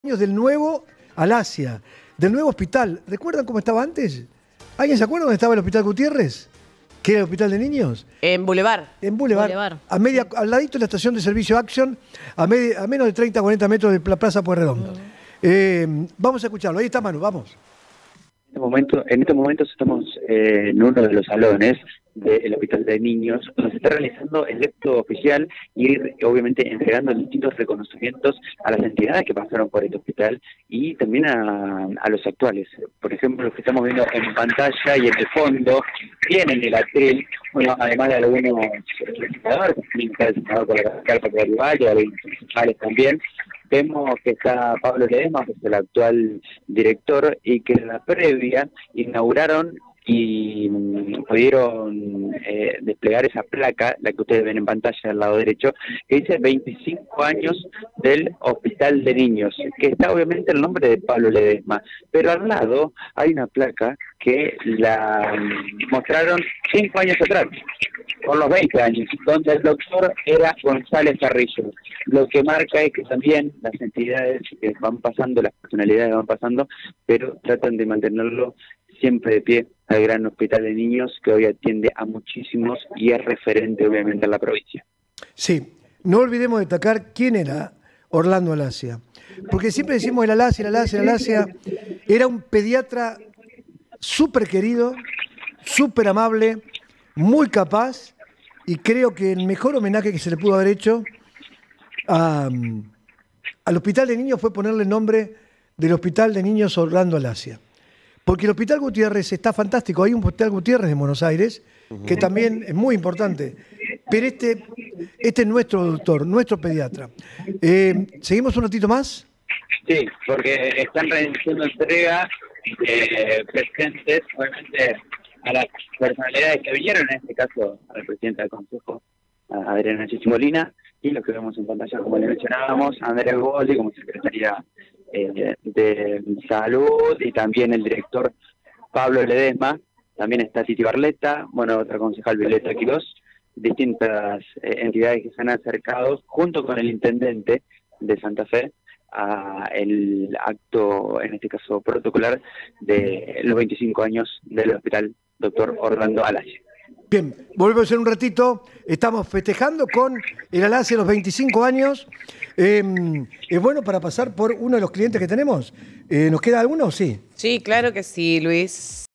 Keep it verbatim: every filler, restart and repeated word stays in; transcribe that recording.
Años del nuevo Alasia, del nuevo hospital. ¿Recuerdan cómo estaba antes? ¿Alguien se acuerda dónde estaba el Hospital Gutiérrez? ¿Que era el hospital de niños? En Boulevard. En Boulevard, Boulevard. a media, al ladito de la estación de servicio Action, a, media, a menos de treinta a cuarenta metros de la Plaza Pueyrredón. Uh-huh. eh, vamos a escucharlo. Ahí está Manu, vamos. En este momento, en estos momentos estamos eh, en uno de los salones del Hospital de Niños, donde se está realizando el acto oficial y obviamente entregando distintos reconocimientos a las entidades que pasaron por este hospital y también a, a los actuales. Por ejemplo, los que estamos viendo en pantalla y en el fondo, tienen el atril, bueno, además de algunos legisladores, también está el senador por la Carpa de Valle, algunos principales también. Vemos que está Pablo Ledesma, que es el actual director, y que en la previa inauguraron y pudieron eh, desplegar esa placa, la que ustedes ven en pantalla al lado derecho, que dice veinticinco años del Hospital de Niños, que está obviamente el nombre de Pablo Ledesma, pero al lado hay una placa que la mostraron cinco años atrás, por los veinte años, donde el doctor era González Carrillo. Lo que marca es que también las entidades que van pasando, las personalidades van pasando, pero tratan de mantenerlo siempre de pie al gran Hospital de Niños, que hoy atiende a muchísimos y es referente obviamente en la provincia. Sí, no olvidemos destacar quién era Orlando Alasia, porque siempre decimos el Alasia, el Alasia, el Alasia. Era un pediatra súper querido, súper amable, muy capaz, y creo que el mejor homenaje que se le pudo haber hecho a, al Hospital de Niños fue ponerle el nombre del Hospital de Niños Orlando Alasia. Porque el Hospital Gutiérrez está fantástico. Hay un Hospital Gutiérrez en Buenos Aires, uh-huh, que también es muy importante. Pero este, este es nuestro doctor, nuestro pediatra. Eh, ¿Seguimos un ratito más? Sí, porque están realizando entrega eh, presentes, obviamente, a las personalidades que vinieron, en este caso al presidente del Consejo, a Adriana Chichimolina, y lo que vemos en pantalla, como le mencionábamos, a Andrea Goldi, como secretaria eh, de Salud, y también el director Pablo Ledesma, también está Titi Barletta, bueno, otra concejal Violeta Quirós, distintas eh, entidades que se han acercado, junto con el intendente de Santa Fe, a el acto, en este caso protocolar, de los veinticinco años del Hospital Doctor Orlando Alasia. Bien, volvemos en un ratito. Estamos festejando con el Alasia los veinticinco años. Eh, es bueno para pasar por uno de los clientes que tenemos. Eh, ¿Nos queda alguno o sí? Sí, claro que sí, Luis.